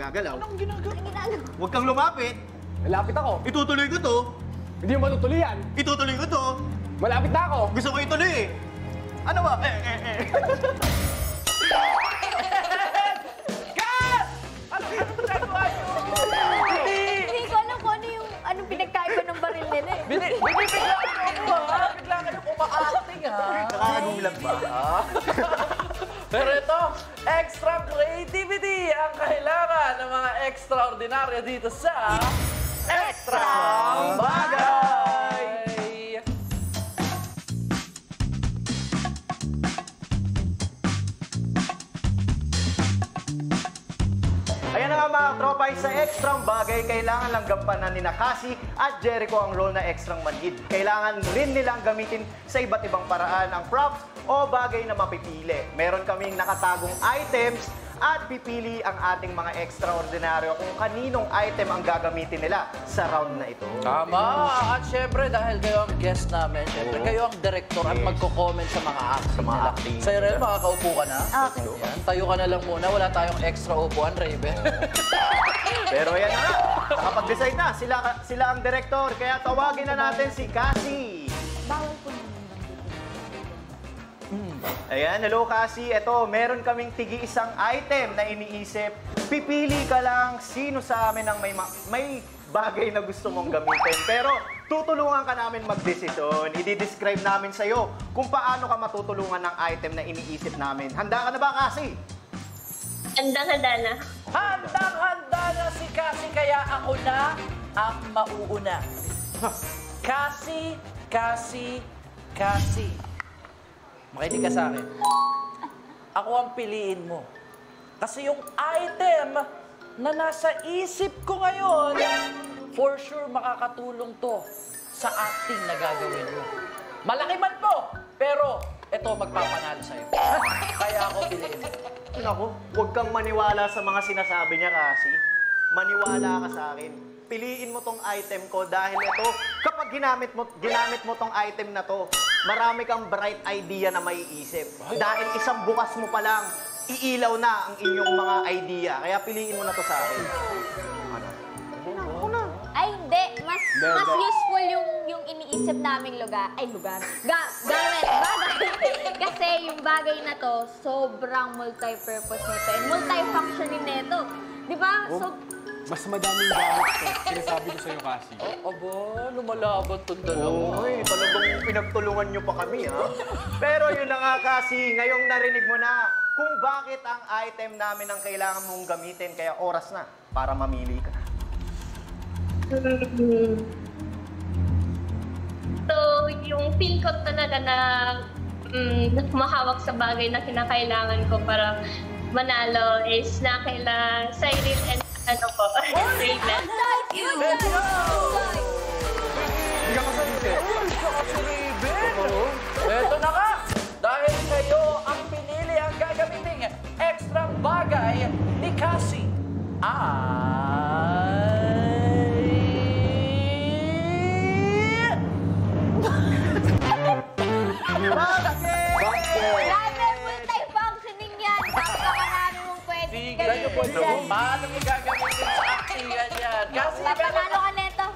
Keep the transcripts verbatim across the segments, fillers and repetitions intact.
gagalaw. Anong ginagawa? Huwag kang lumapit. Malapit ako. Itutuloy ko to. Hindi mo matutuloy yan. Itutuloy ko to. Malapit na ako. Gusto ko ituloy eh. Ano ba? Eh, eh, eh. Kat! Ano ka ginagawa niyo? Hindi ko alam kung ano yung anong pinagkaiba ng baril nila eh. Bini, binibigla ko ha? Bigla kayong umaacting ha? Nakakagulat ba? Pero ito, extra creativity ang kailangan ng mga extraordinaryo dito sa Extra Bagay! Ayan na nga mga tropa, sa extrang bagay, kailangan lang gampanan ni Cassie at Jericho ang role na extrang manhid. Kailangan rin nilang gamitin sa iba't ibang paraan ang props o bagay na mapipili. Meron kaming nakatagong items at pipili ang ating mga extraordinaryo kung kaninong item ang gagamitin nila sa round na ito. Tama! At syempre, dahil kayo ang guest namin, syempre kayo ang director at magko-comment sa mga acting nila. Sa Irel, makakaupo ka na. Okay. Yan, tayo ka na lang muna. Wala tayong extra upuan, Raven. Pero yan na nga, nakapag-decide na. Sila, sila ang director, kaya tawagin na natin si Cassie. Bawal po naman. Ayan, hello Cassie. Ito, meron kaming tigi-isang item na iniisip. Pipili ka lang sino sa amin ang may, may bagay na gusto mong gamitin. Pero tutulungan ka namin magdesisyon. I-describe namin sa'yo kung paano ka matutulungan ng item na iniisip namin. Handa ka na ba, Cassie? Handang-handa na. Handang-handa na si Cassie, kaya ako na ang mauuna. Cassie, Cassie, Cassie. Makinig ka sa akin. Ako ang piliin mo. Kasi yung item na nasa isip ko ngayon, for sure makakatulong to sa acting na gagawin mo. Malaki man po, pero ito magpapanalo sa'yo. Kaya ako piliin mo. Naku, huwag kang maniwala sa mga sinasabi niya, Cassie. Maniwala ka sa akin. Piliin mo tong item ko dahil ito, kapag ginamit mo, ginamit mo tong item na to, marami kang bright idea na maiisip. Dahil isang bukas mo pa lang, iilaw na ang inyong mga idea. Kaya piliin mo na to sa akin. Ano? Ako na. Ay, hindi. Mas mas useful yung yung iniisip naming lugar. Ay, lugar. Ga gamit. Bagay. Kasi yung bagay na to, sobrang multi-purpose nito. And multi-functioning nito. Di ba? So, Mas madaming gamit ko. Sinasabi ko sa'yo, Cassie. Oh, aba, lumalaban tong dalawa. Oy, talagang pinagtulungan nyo pa kami, ha? Pero yun na nga, Cassie, ngayong narinig mo na kung bakit ang item namin ang kailangan mong gamitin, kaya oras na para mamili ka. So, yung feel ko talaga na um, mahawak sa bagay na kinakailangan ko para manalo is na kailangan Cyril and ano po, Raven. Let's go! Hindi ka masalite. Ito na nga! Dahil kayo ang pinili ang gagamitin extra bagay ni Cassie ay... Basket! grabe, multi-functioning yan. Napakarami mong pwede Ganyan po gamitin dyan. paano mo gagamitin sa actingan yan? Kasi Papanalo ka neto.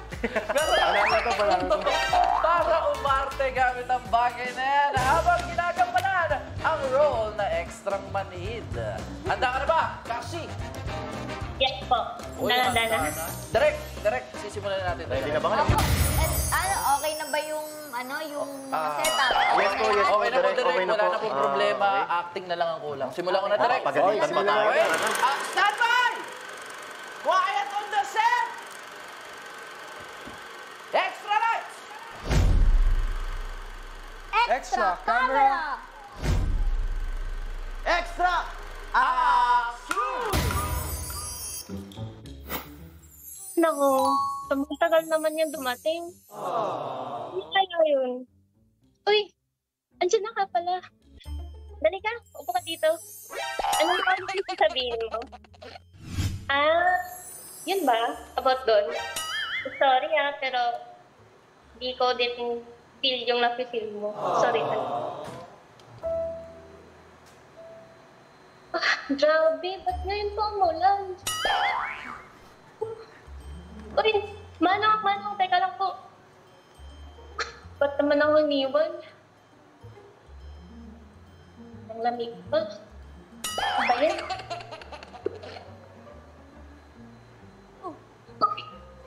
para umarte gamit ang bagay na yan habang ginagampanan ang role na extrang manhid. Handa ka na ba, Cassie? Yes po, nalanda na. Direct, direct, sisimulan na natin. Ready na ba kayo? Ako, and, ano, okay na ba yung, ano, yung Ah, setup? yes po, yes po. Okay na po, direct, direct. okay na Wala po. na po Ah, problema. okay. Acting na lang ang kulang. Simulan ko na direct. Pagalitan pa tayo. Okay. Ah, stand by! Quiet on the set! Extra lights! Extra camera! Extra! Action! Naku, matagal naman yung dumating. Hindi kaya yun. Uy, andyan na ka pala. Dali ka, upo ka dito. Anong ano yung sasabihin mo? Ah, yun ba? About doon? Sorry ah, pero di ko din feel yung nafe-feel mo. Sorry talaga. Ah, Grabe, ba't ngayon pa umulan? Uy, Manong, Manong, teka lang po. Ba't naman ako iniwan? Ang lamig pa. Ano ba yan? Oh, okay.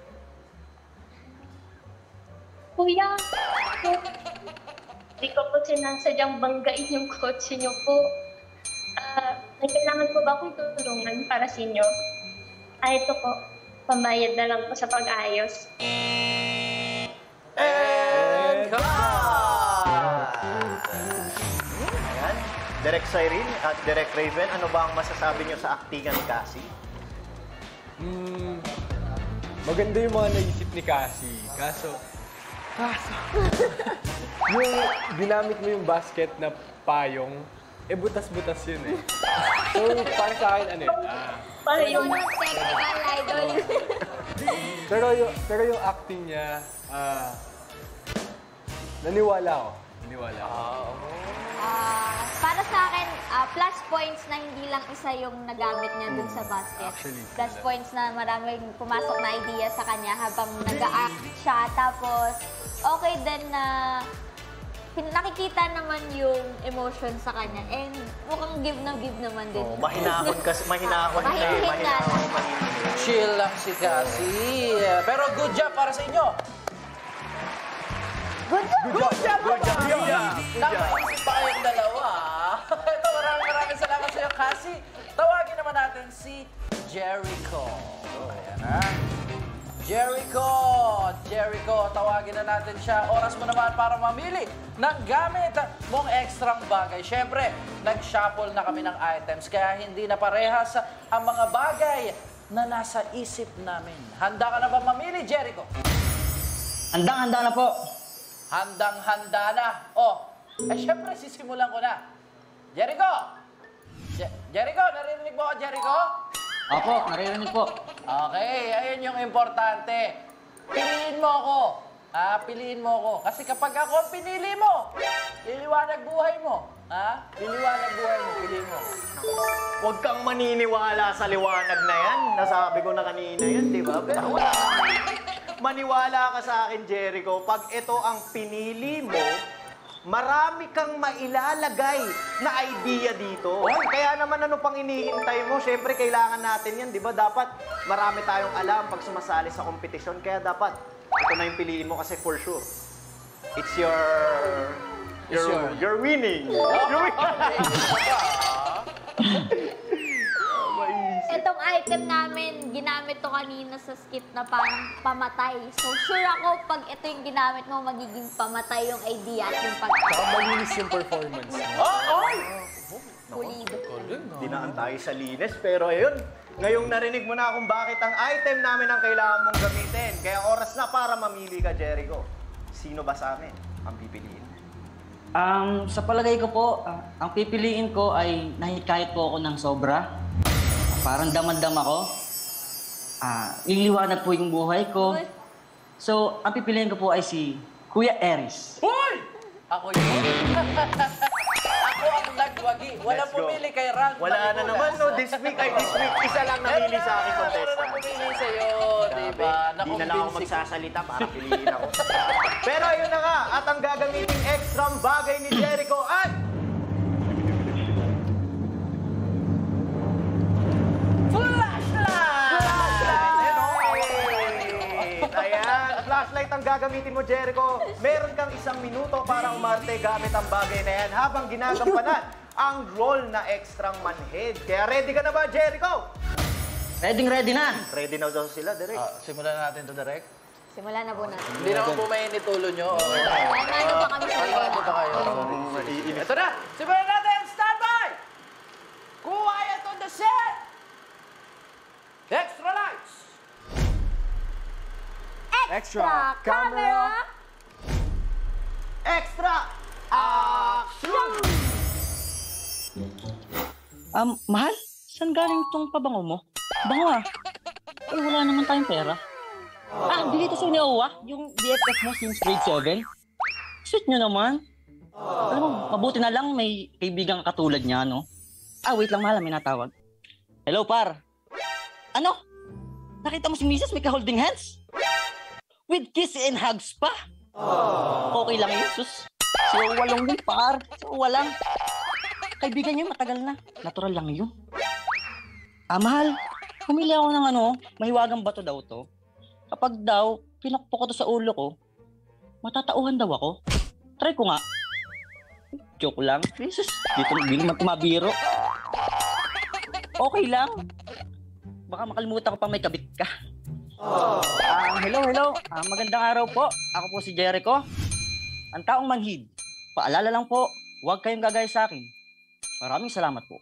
Kuya, hindi ko po sinasadyang banggain yung kotse niyo po. Ah, may kailangan po ba akong tutulungan para sa inyo? Ah, ito po. Pambayad na lang po sa pag-ayos. And cut! Ayan. Direk Cyrene at Direk Raven, ano ba ang masasabi niyo sa aktingan ni Cassie? Hmm, maganda yung mga naisip ni Cassie. Kaso, kaso, yung ginamit mo yung basket na payong, eh butas-butas yun eh. So, para sa akin, ano eh, ah, Para Yung yung... technical idol. pero yung, pero yung acting niya, ah, naniwala ako. Naniwala ako. Ah, para sa akin, ah, plus points na hindi lang isa yung nagamit niya dun sa basket. Actually, Plus points na maraming pumasok na idea sa kanya habang nag-act siya. Tapos, okay din na pin- nakikita naman yung emotion sa kanya. And mukhang give na give naman din. Oh, mahinahon kasi, mahinahon na eh. Mahinahon na. Mahinahon, mahinahon. Chill lang si Cassie. Pero good job para sa inyo. Good job! Good job! Good job! Good job. Nakaisip pa kayong dalawa. Ito, maraming maraming salamat sa iyo, Cassie. Tawagin naman natin si Jericho. Ayan na. Jericho! Jericho, tawagin na natin siya. Oras mo naman para mamili ng gamit mong ekstrang bagay. Siyempre, nag-shuffle na kami ng items, kaya hindi na parehas ang mga bagay na nasa isip namin. Handa ka na ba mamili, Jericho? Handang-handa na po. Handang-handa na. Oh, eh syempre, sisimulan ko na. Jericho! Je- Jericho, narinig mo ako, Jericho? Opo, naririnig po. Okay, ayun yung importante. Piliin mo ako. Ha? Piliin mo ako. Kasi kapag ako ang pinili mo, liliwanag buhay mo. Ha? Liliwanag buhay mo, piliin mo. Huwag kang maniniwala sa liwanag na yan. Nasabi ko na kanina yan, di ba? Pero wala. Maniwala ka sa akin, Jericho. Pag ito ang pinili mo, marami kang mailalagay na idea dito. Kaya naman ano pang inihintay mo? Siyempre, kailangan natin yan, di ba? Dapat marami tayong alam pag sumasali sa kompetisyon. Kaya dapat, ito na yung piliin mo kasi for sure. It's your... It's your- You're winning. You're winning. Itong item namin, ginamit to kanina sa skit na parang pamatay. So, sure ako, pag ito yung ginamit mo, magiging pamatay yung idea at yung Saka pag malinis yung performance. Oh, oh! pulido. Dinaan tayo sa linis, pero ayun, ngayong narinig mo na kung bakit ang item namin ang kailangan mong gamitin. Kaya oras na para mamili ka, Jericho. Sino ba sa amin ang pipiliin? Um, sa palagay ko po, ah, ang pipiliin ko ay nahikayat po ako ng sobra. Parang damandam ako. Ah, liliwanag po yung buhay ko. Uy. So, ang pipiliin ko po ay si Kuya Eris. Hoy! Ako yun. Ako ang nagwagi. Walang Let's go. pumili kay Rank. Wala na Manipulas. naman, no? This week ay this week. Isa lang namili sa akin Meron contestant. na pumili sa'yo, di ba? Hindi na lang ako Nakumbinsi ko. magsasalita para piliin ako. Pero ayun na nga, at ang gagamiting extra bagay ni Jericho ay... Flashlight! Ayan, flashlight ang gagamitin mo, Jericho. Meron kang isang minuto para umarte gamit ang bagay na yan habang ginagampanan ang role na extrang manhead. Kaya ready ka na ba, Jericho? Ready ready na. Ready na daw sila, Derek. Ah, simulan na natin to direct. Simulan na po natin. Hindi naman bumayin ni tulo nyo. Okay. Ano pa kami sa Ano likod? pa kayo? Ito na! Simulan natin! Standby! Quiet on the set! Extra lights! Extra camera! Extra action! Um, mahal? Saan galing itong pabango mo? Bango ah. Eh, wala naman tayong pera. Ah, bili ito sa ni Owa, yung B F F mo since grade seven. Sweet nyo naman. Alam mo, mabuti na lang may kaibigang katulad niya, no? Ah, wait lang, mahal. May natawag. Hello, par. Ano? Nakita mo si Missus may ka-holding hands? With kiss and hugs pa? Okay lang yun, sus. Si Owa lang yun, par. Si Owa lang. Kaibigan niyo, matagal na. Natural lang yun. Ah, mahal. Pumili ako ng ano, mahiwagang bato daw to. Kapag daw, pinakpo ko to sa ulo ko, matatauhan daw ako. Try ko nga. Joke lang. Jesus, dito hindi naman tumabiro. Okay lang. Baka makalimutan ko pang may kabit ka. Ah, hello, hello. Ah, magandang araw po. Ako po si Jericho. Ang taong manhid. Paalala lang po, huwag kayong gagaya sa akin. Maraming salamat po.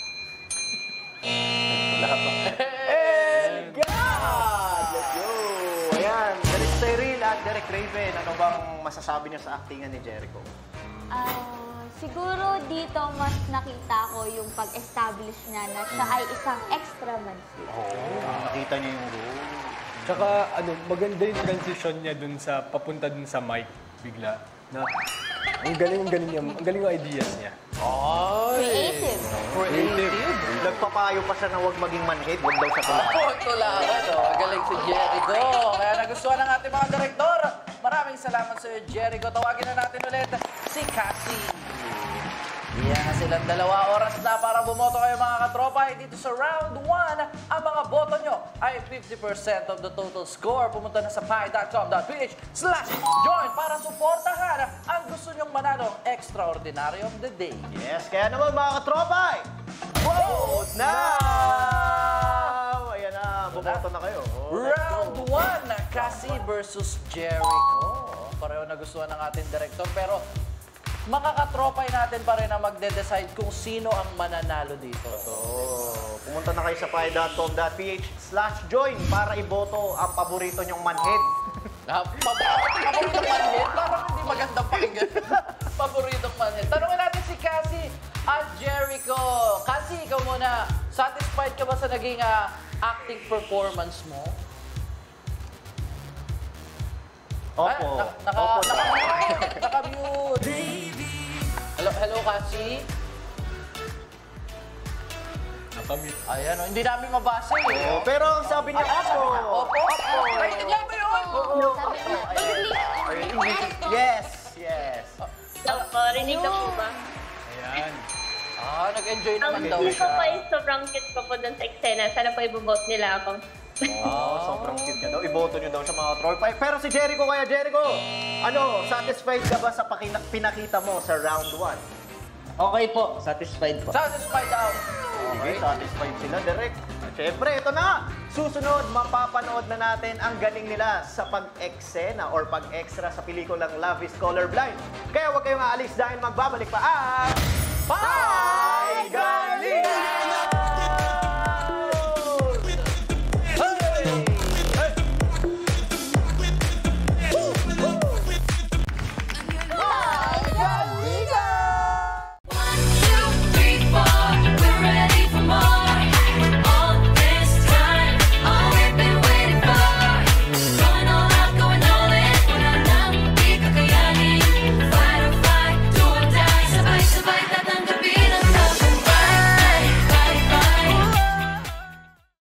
And God! Let's go! Ayan, Derek Cyril at Derek Raven, ano bang masasabi niyo sa actingan ni Jericho? Ah, siguro dito mas nakita ko yung pag-establish niya na siya ay isang extra man siya. Oh, nakita niyo yung role. Tsaka ano, maganda yung transition niya dun sa, papunta dun sa mic bigla. Na, ang galing, ang galing niya, ang galing yung ideas niya. Creative. Creative. Nagpapayo pa siya na huwag maging manhid, huwag daw sa tulakan. Oh, tulangan, oh. Galing si Jericho. Kaya nagustuhan ng ating mga direktor. Maraming salamat sa iyo, Jericho. Tawagin na natin ulit si Cassie. Yan na silang dalawa. Oras na para bumoto kayo mga katropa. Dito sa round one, ang mga boto nyo ay fifty percent of the total score. Pumunta na sa pi dot com dot p h slash join para suportahan ang gusto nyong mananong Extraordinary of the Day. Yes, kaya naman mga katropa, vote now! Ayan na, bumoto na kayo. Oh, let's Round go. one, Cassie versus Jericho. Pareho nagustuhan ng ating director, pero makakatropay natin pa rin na magde-decide kung sino ang mananalo dito. Oh, pumunta na kayo sa pi dot com dot p h slash join para iboto ang paborito nyong manhid. Ah, pab- Paboritong manhid? Parang hindi magandang pakinggan. Paboritong manhid. Tanungin natin si Cassie at Jericho. Cassie, ikaw muna. Satisfied ka ba sa naging ah, acting performance mo? Opo. Ah, na- naka, Opo. naka-mute. Naka-mute. Hello, hello, Cassie. Nakamit. Ayan, oh, hindi namin mabasa eh. Oh, pero ang sabi niya, opo. Opo, opo. Ay, yan ba yun? Sabi niya, Yes, yes. Opo, rinig na po ba? Ayan. Ah, nag-enjoy naman Ang daw gusto siya. ko ay sobrang cute ko po dun sa eksena. Sana po ibobote nila ako. Oh, sobrang cute niya daw. Iboto niyo daw sa mga tropa. Pero si Jericho kaya, Jericho, ano, satisfied ka ba sa pakina- pinakita mo sa round one? Okay po, satisfied po. Satisfied daw. Okay, satisfied sila, Derek. Siyempre, ito na. Susunod, mapapanood na natin ang galing nila sa pag-eksena or pag-extra sa pelikulang Love is Colorblind. Kaya huwag kayong aalis dahil magbabalik pa ang... Bye, guys!